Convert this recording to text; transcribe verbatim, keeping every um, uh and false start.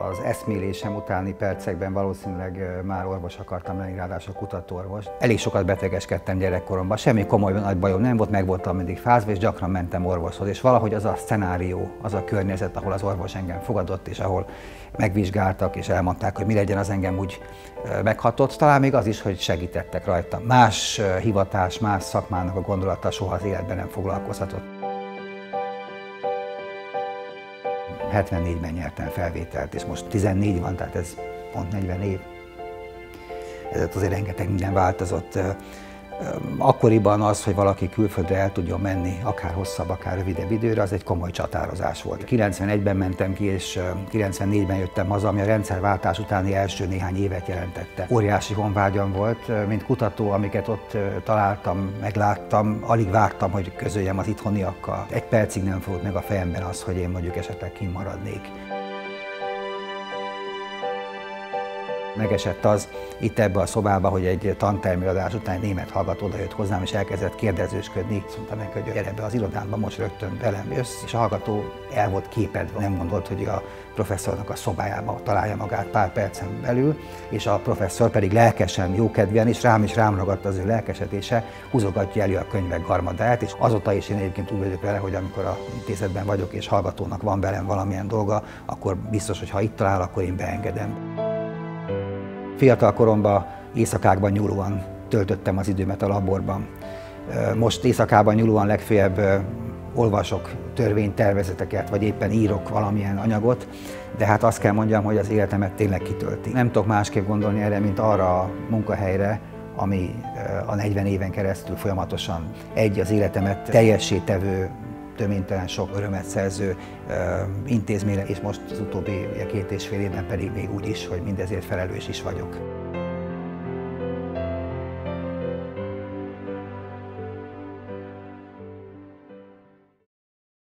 Az eszmélésem utáni percekben valószínűleg már orvos akartam lenni, ráadásul kutatóorvos. Elég sokat betegeskedtem gyerekkoromban, semmi komoly nagy bajom nem volt, meg voltam mindig fázva, és gyakran mentem orvoshoz. És valahogy az a szcenárió, az a környezet, ahol az orvos engem fogadott, és ahol megvizsgáltak, és elmondták, hogy mi legyen, az engem úgy meghatott. Talán még az is, hogy segítettek rajta. Más hivatás, más szakmának a gondolata soha az életben nem foglalkozhatott. hetvennégyben nyertem felvételt, és most tizennégy van, tehát ez pont negyven év. Ez azért rengeteg minden változott. Akkoriban az, hogy valaki külföldre el tudjon menni, akár hosszabb, akár rövidebb időre, az egy komoly csatározás volt. kilencvenegyben mentem ki, és kilencvennégyben jöttem haza, ami a rendszerváltás utáni első néhány évet jelentette. Óriási honvágyam volt, mint kutató, amiket ott találtam, megláttam, alig vártam, hogy közöljem az itthoniakkal. Egy percig nem fogott meg a fejemben az, hogy én mondjuk esetleg kint maradnék. Megesett az itt ebbe a szobába, hogy egy tantermi adás után egy német hallgató odajött hozzám, és elkezdett kérdezősködni. Azt mondta neki, hogy gyere be az irodámba, most rögtön velem jössz. És a hallgató el volt képedve, nem gondolt, hogy a professzornak a szobájába találja magát pár percen belül, és a professzor pedig lelkesen, jókedvűen, és rám is rám ragadt az ő lelkesedése, húzogatja elő a könyvek garmadáját, és azóta is én egyébként úgy vagyok vele, hogy amikor a intézetben vagyok, és hallgatónak van velem valamilyen dolga, akkor biztos, hogy ha itt talál, akkor én beengedem. Fiatal koromban éjszakákban nyúlóan töltöttem az időmet a laborban. Most éjszakában nyúlóan legfeljebb olvasok törvénytervezeteket, vagy éppen írok valamilyen anyagot, de hát azt kell mondjam, hogy az életemet tényleg kitölti. Nem tudok másképp gondolni erre, mint arra a munkahelyre, ami a negyven éven keresztül folyamatosan egy az életemet teljessé tevő, töménytelen sok örömet szerző uh, intézményre, és most az utóbbi két és fél évben pedig még úgy is, hogy mindezért felelős is vagyok.